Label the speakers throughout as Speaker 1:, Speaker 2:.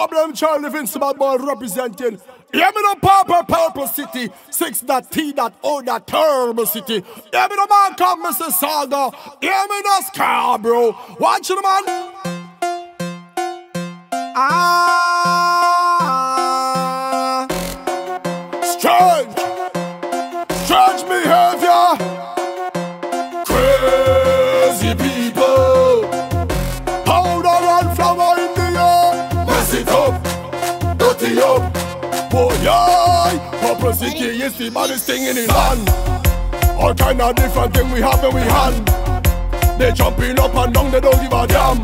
Speaker 1: Problem child living some bad boy representing. Hear me the purple city, 6.T.O. terrible city. Hear me the man come Mr. Saga. Hear me the scar, bro. Watch the man. Strange behavior. Crazy people. Powder and flower in the air. Mess it up, dirty up. Oh yeah, Purple City is the baddest thing in the land. All kind of different thing we have in we hand. They jumping up and down, they don't give a damn.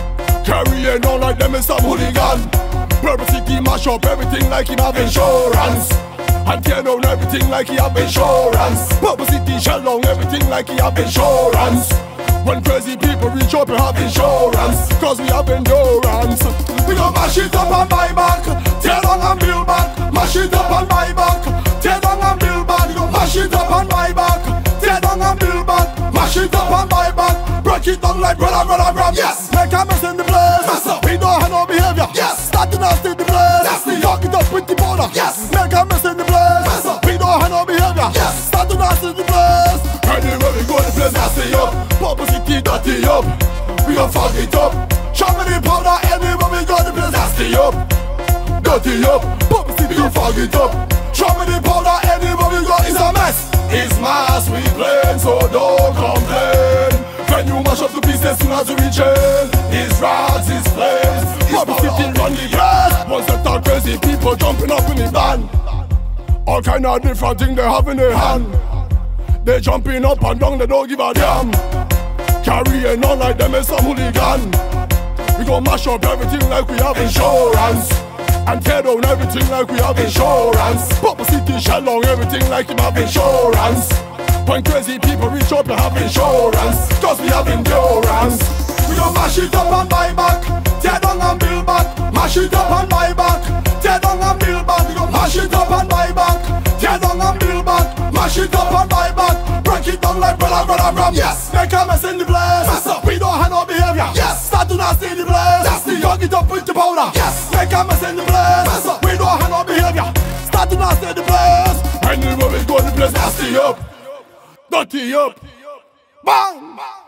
Speaker 1: Carrying on like them is some hooligan. Purple City mash up everything like him have insurance. And tear down everything like he have insurance. Purple City shell down everything like he have insurance. When crazy people reach up and have insurance, cause we have endurance. We gon' mash it up and buy back, tear down and build back. Mash it up and buy back, tear down and build back. We gon' mash it up and buy back, tear down and build back. Mash it up and buy back, break it down like brother. Yes, make a mess in the place. Mess up. We don't have no behavior. Yes, starting us in the place. Nasty. Fuck it up with the border. Yes, make a mess in the place. Mess up. We don't have no behavior. Yes, starting us in the place. Anywhere we go, the place nasty up. Purple City dirty up. We gon' fuck it up. Show me the powder. Anywhere we go, the place nasty up. Dirty up. Purple City gon' fuck it up. Show me the powder. Anywhere we go, it's a mess. It's mass we playing, so don't complain. When you mash up the pieces soon as we reach it. It's rats, it's flames. Purple City run the place. Once they talk crazy people jumping up in the van. All kind of different things they have in their hand. They jumping up and down, they don't give a damn. Carrying on like them is some hooligan. We gon' mash up everything like we have insurance. And tear down everything like we have insurance. Purple City shell down everything like him have insurance. When crazy people reach up and have insurance, cause we have endurance. We gon' mash it up and buy back, tear down and build back. Mash it up and buy back, tear down and build back. We gon' mash it up and buy back, tear down and build back. Mash it up and buy back, break it down like brother. Yes, make a mess in the place. Mess up. We don't have no behavior. Yes, start to not see the place. Nasty. Fuck it up with the powder. Yes, make a mess in the place. Mess up. We don't have no behavior. Start to not see the place. Anywhere we go, the place nasty up, dirty up, bang.